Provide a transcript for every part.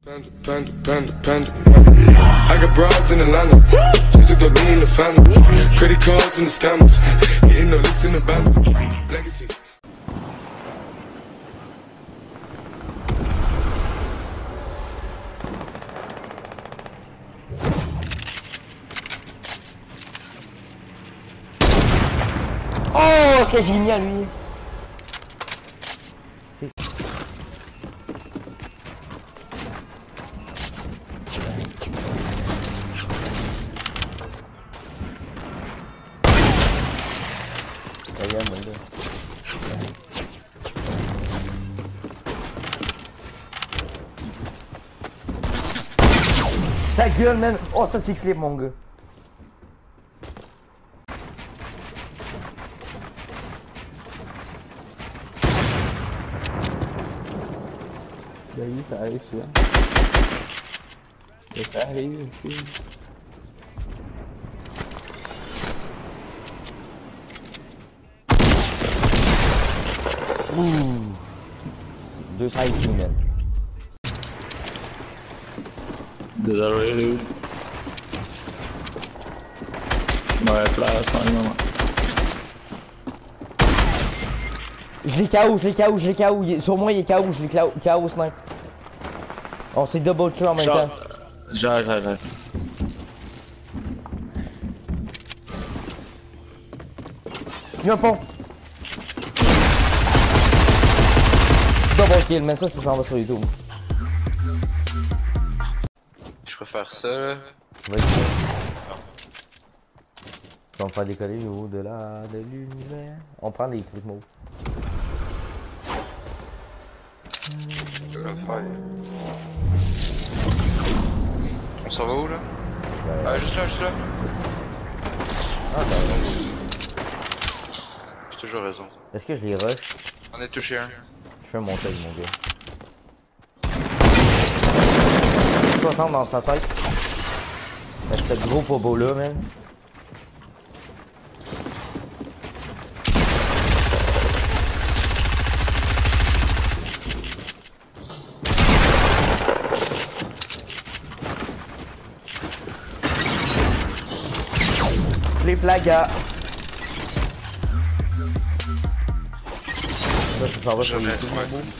Panda. I got broads in Atlanta, just to me in the family. Credit cards and the scammers, getting no licks in the band. Legacies. Oh, c'est génial lui. Ta gueule, man. Oh, ça c'est clé, mon gars. Daí tá, isso é. Eu carrei aqui. Deux fighting, man. Desarrollo. Ouais, place, maman. Je l'ai KO. Sur moi, il est KO, je l'ai KO snipe. On s'est double tué en même temps. J'arrête. Il y a un pont. Double kill, mais ça s'en va sur YouTube. Je préfère ça. Vas-y. On va faire décoller au-delà de l'univers. On prend des trucs mauves. Je vais le faire. On s'en va où là? Ah, juste là. Ah, ben. J'ai toujours raison. Est-ce que je les rush? On est touché un. Je fais un montage, mon gars. 60 dans sa tête. Ce gros pobo là, man. Les plagas. Ça va sur YouTube, mon beau.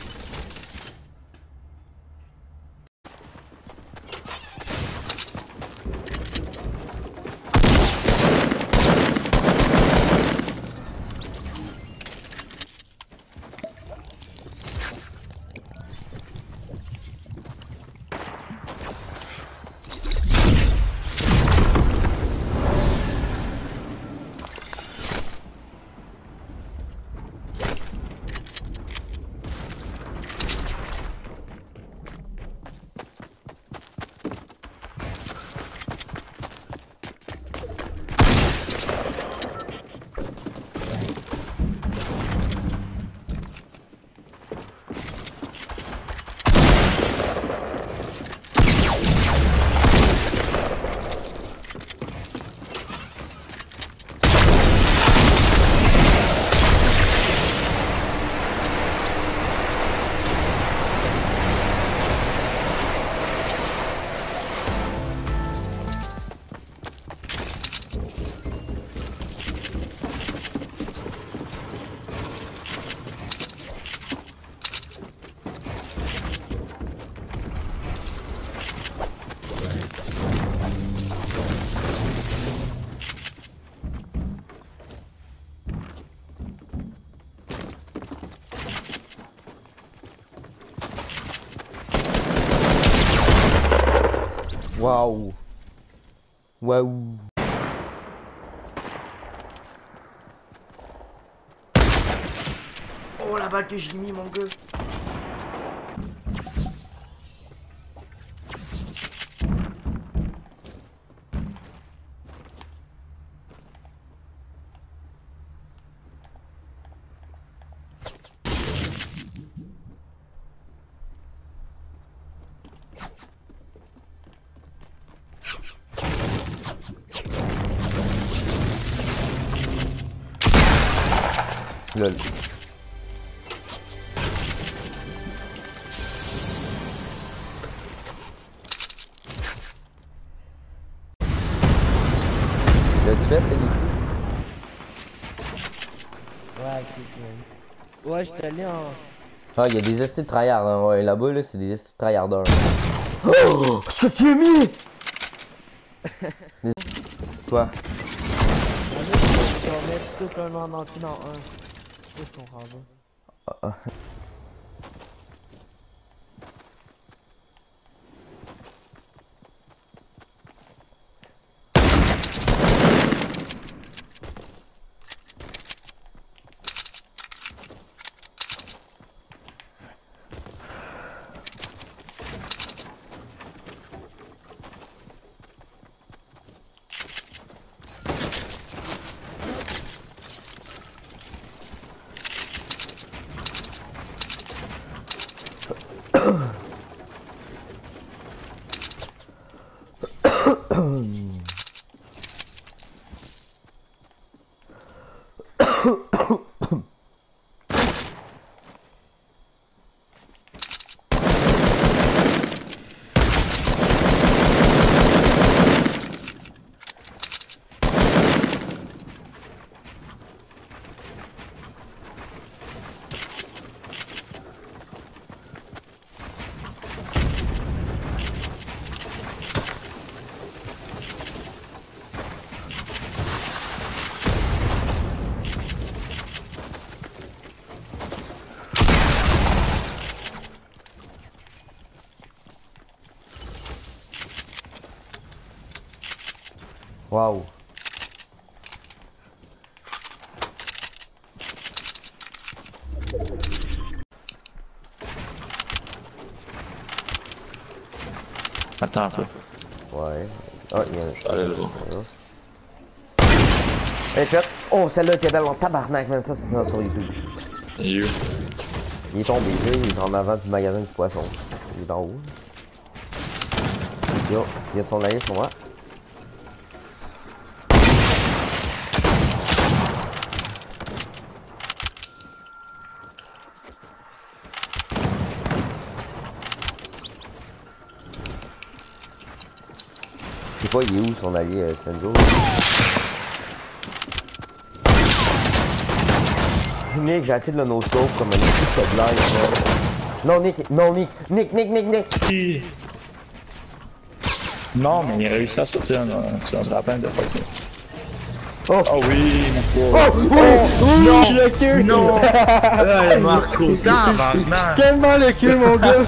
Waouh. Waouh. Oh la balle que j'ai mis, mon gars. Lol. fais, c'est ici. Ouais, c'est ouais, je suis allé en... Ah, il y a des estis de tryhard, hein. Ouais, là-bas, là, c'est des estis de tryharders. Oh! Ce que tu as mis! Toi. Je vais mettre tout un en entier dans un. Je comprends pas. Waouh. Attends un peu. Ouais. Oh, il y a un... Allez, là. Hey, shot. Oh, celle-là était belle en tabarnak, man. Ça, c'est ça sur YouTube. You. Il est tombé, là. Il est en avant du magasin du poisson. Il est en haut. Yo, il y a son allié sur moi. Je sais pas, il est où son allié Senzo? Nick, j'ai essayé de le no-scope comme un petit de blague. Non, Nick, non, Nick. Non, mais il a réussi à sortir sur un drapin de fucking. Oh, Oh oui, mon oh, pauvre. non, je le cul. Non. Marco, tabarnak. Tellement le cul, mon gars.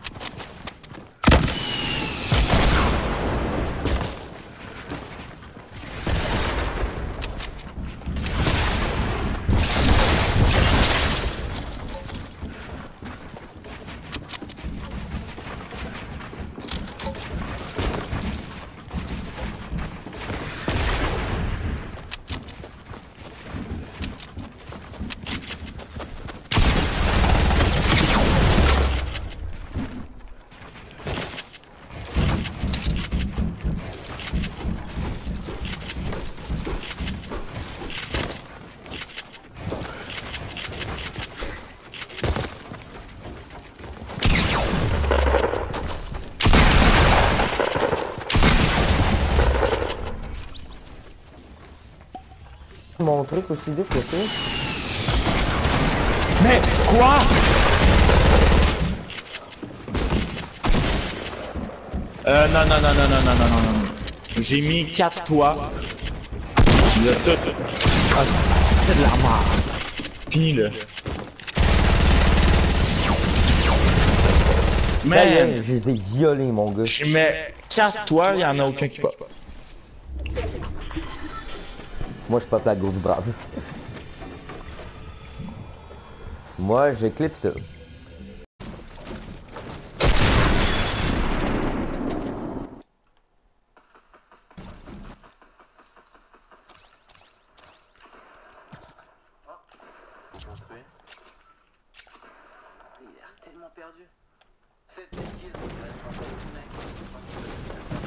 Mon truc aussi vite que ça. Mais quoi? Non. J'ai mis 4 toits. Le tout. Ah, c'est de la merde. Fini-le. Man, Man, je les ai violés, mon gars. je mets 4 toits, y'en a aucun qui pop. Moi, je pop la go du brave. Moi, j'éclipse ça. Il est tellement perdu. 7 kills, il reste encore 6 mecs.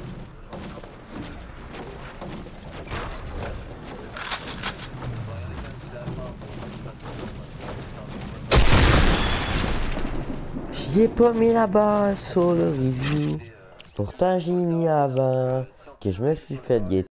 J'y ai pas mis la base sur le review. Pourtant, j'ai mis avant que je me suis fait guetter.